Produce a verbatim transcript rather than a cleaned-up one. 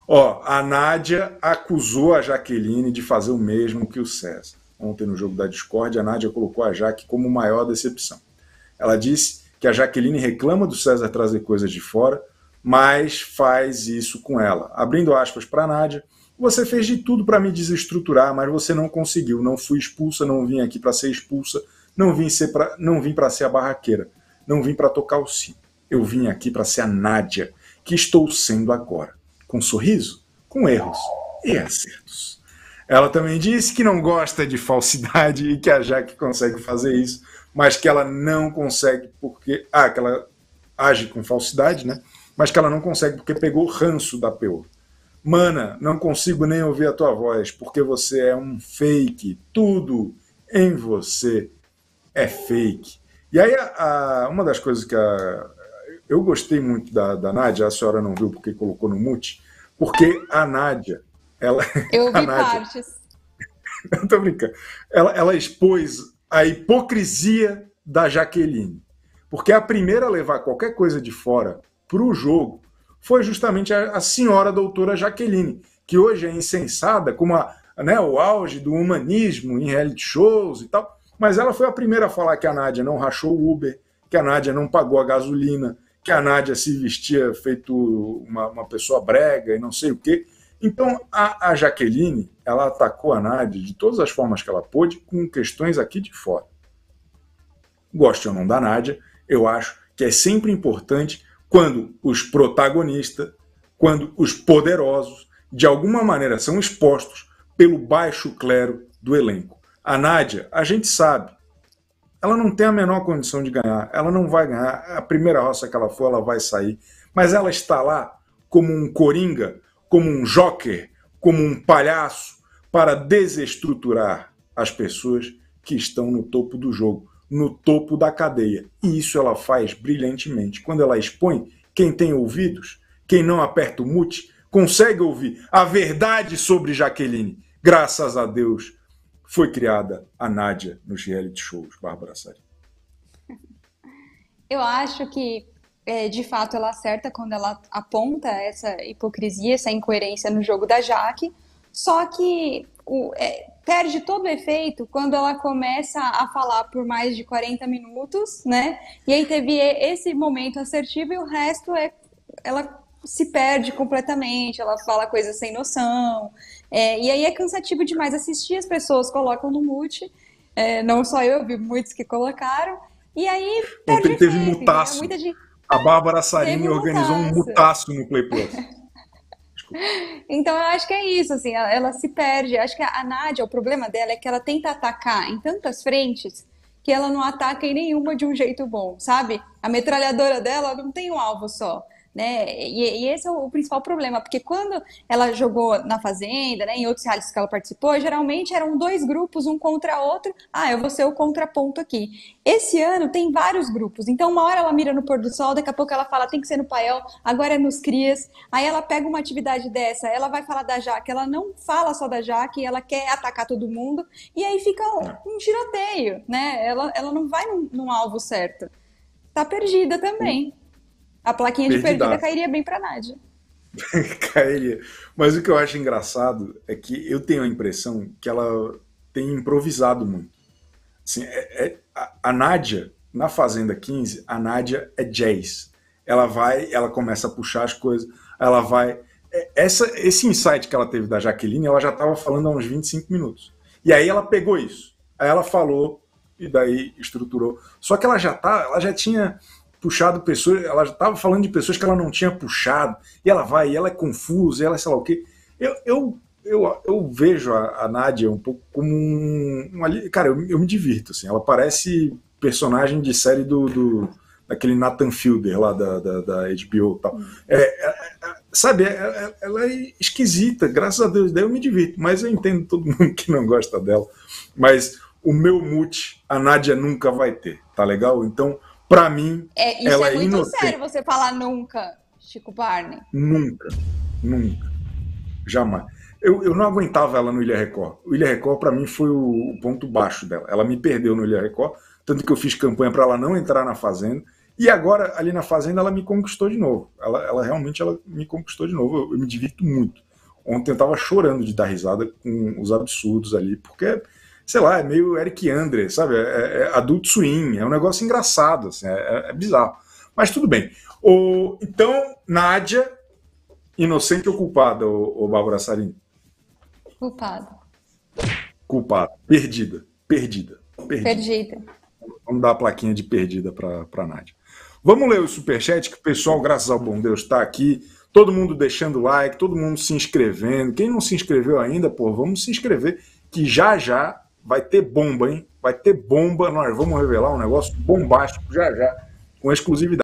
Ó, a Nádia acusou a Jaqueline de fazer o mesmo que o César. Ontem, no jogo da Discord, a Nádia colocou a Jaque como maior decepção. Ela disse que a Jaqueline reclama do César trazer coisas de fora, mas faz isso com ela. Abrindo aspas para a Nádia, você fez de tudo para me desestruturar, mas você não conseguiu. Não fui expulsa, não vim aqui para ser expulsa, não vim ser pra, não vim para ser a barraqueira, não vim para tocar o sino. Eu vim aqui para ser a Nádia, que estou sendo agora. Com sorriso, com erros e acertos. Ela também disse que não gosta de falsidade e que a Jaque consegue fazer isso, mas que ela não consegue porque... Ah, que ela age com falsidade, né? Mas que ela não consegue porque pegou ranço da P O. Mana, não consigo nem ouvir a tua voz, porque você é um fake. Tudo em você é fake. E aí, a, a, uma das coisas que a, eu gostei muito da, da Nádia, a senhora não viu porque colocou no mute, porque a Nádia, ela... Eu ouvi Nádia, partes. Eu tô brincando. Ela, ela expôs a hipocrisia da Jaqueline. Porque a primeira a levar qualquer coisa de fora para o jogo foi justamente a, a senhora doutora Jaqueline, que hoje é incensada como a, né, o auge do humanismo em reality shows e tal, mas ela foi a primeira a falar que a Nádia não rachou o Uber, que a Nádia não pagou a gasolina, que a Nádia se vestia feito uma, uma pessoa brega e não sei o quê. Então, a, a Jaqueline, ela atacou a Nádia de todas as formas que ela pôde, com questões aqui de fora. Goste ou não da Nádia, eu acho que é sempre importante quando os protagonistas, quando os poderosos, de alguma maneira são expostos pelo baixo clero do elenco. A Nádia, a gente sabe, ela não tem a menor condição de ganhar, ela não vai ganhar, a primeira roça que ela for, ela vai sair, mas ela está lá como um coringa, como um joker, como um palhaço, para desestruturar as pessoas que estão no topo do jogo, no topo da cadeia. E isso ela faz brilhantemente. Quando ela expõe, quem tem ouvidos, quem não aperta o mute, consegue ouvir a verdade sobre Jaqueline. Graças a Deus, foi criada a Nádia nos reality shows, Bárbara Sari. Eu acho que, é, de fato, ela acerta quando ela aponta essa hipocrisia, essa incoerência no jogo da Jaque, só que o, é, perde todo o efeito quando ela começa a falar por mais de quarenta minutos, né? E aí teve esse momento assertivo e o resto é... ela se perde completamente, ela fala coisas sem noção, é, e aí é cansativo demais assistir, as pessoas colocam no mute, é, não só eu, vi muitos que colocaram, e aí perde Ontem teve efeito, mutaço. muita gente... A Bárbara Sarini um organizou um mutaço no Play Plus. Então eu acho que é isso, assim, ela, ela se perde. Eu acho que a, a Nádia, o problema dela é que ela tenta atacar em tantas frentes que ela não ataca em nenhuma de um jeito bom, sabe? A metralhadora dela não tem um alvo só. Né? E, e esse é o principal problema, porque quando ela jogou na Fazenda, né, em outros realities que ela participou, geralmente eram dois grupos, um contra outro. Ah, eu vou ser o contraponto aqui. Esse ano tem vários grupos, então uma hora ela mira no pôr do sol, daqui a pouco ela fala tem que ser no paiol, agora é nos crias. Aí ela pega uma atividade dessa, ela vai falar da Jaque, ela não fala só da Jaque, ela quer atacar todo mundo, e aí fica um, um tiroteio, né? Ela, ela não vai num, num alvo certo. Tá perdida também. A plaquinha de perdida cairia bem para a Nádia. Cairia. Mas o que eu acho engraçado é que eu tenho a impressão que ela tem improvisado muito. Assim, é, é, a, a Nádia, na Fazenda quinze, a Nádia é jazz. Ela vai, ela começa a puxar as coisas, ela vai... Essa, esse insight que ela teve da Jaqueline, ela já estava falando há uns vinte e cinco minutos. E aí ela pegou isso. Aí ela falou e daí estruturou. Só que ela já, tá, ela já tinha... puxado pessoas, ela já estava falando de pessoas que ela não tinha puxado, e ela vai, e ela é confusa, e ela é sei lá o quê. Eu, eu, eu, eu vejo a, a Nádia um pouco como um... um cara, eu, eu me divirto, assim, ela parece personagem de série do, do daquele Nathan Fielder lá da, da, da H B O e tal. É, é, é, sabe, é, ela é esquisita, graças a Deus, daí eu me divirto, mas eu entendo todo mundo que não gosta dela, mas o meu mute a Nádia nunca vai ter, tá legal? Então, pra mim, é, isso ela é muito inocente. sério você falar nunca, Chico Barney. Nunca, nunca, jamais. Eu, eu não aguentava ela no Ilha Record. O Ilha Record, pra mim, foi o, o ponto baixo dela. Ela me perdeu no Ilha Record, tanto que eu fiz campanha pra ela não entrar na Fazenda, E agora, ali na Fazenda, ela me conquistou de novo. Ela, ela realmente ela me conquistou de novo. Eu, eu me divirto muito. Ontem eu tava chorando de dar risada com os absurdos ali, porque, sei lá, é meio Eric Andre, sabe? É, é Adult Swim, é um negócio engraçado, assim, é, é bizarro. Mas tudo bem. O, então, Nádia, inocente ou culpada, o, o Bárbara Sarin? Culpado. Culpada. Perdida. Perdida. Perdida. Perdida. Vamos dar a plaquinha de perdida para a Nádia. Vamos ler o superchat, que o pessoal, graças ao bom Deus, está aqui. Todo mundo deixando like, todo mundo se inscrevendo. Quem não se inscreveu ainda, pô, vamos se inscrever, que já já vai ter bomba, hein? Vai ter bomba. Nós vamos revelar um negócio bombástico já já, com exclusividade.